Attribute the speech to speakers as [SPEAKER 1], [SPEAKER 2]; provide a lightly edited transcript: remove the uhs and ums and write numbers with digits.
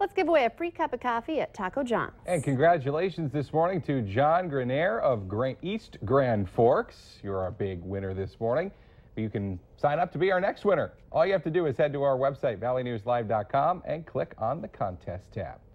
[SPEAKER 1] Let's give away a free cup of coffee at Taco John's.
[SPEAKER 2] And congratulations this morning to John Grenier of East Grand Forks. You're our big winner this morning. You can sign up to be our next winner. All you have to do is head to our website, valleynewslive.com, and click on the contest tab.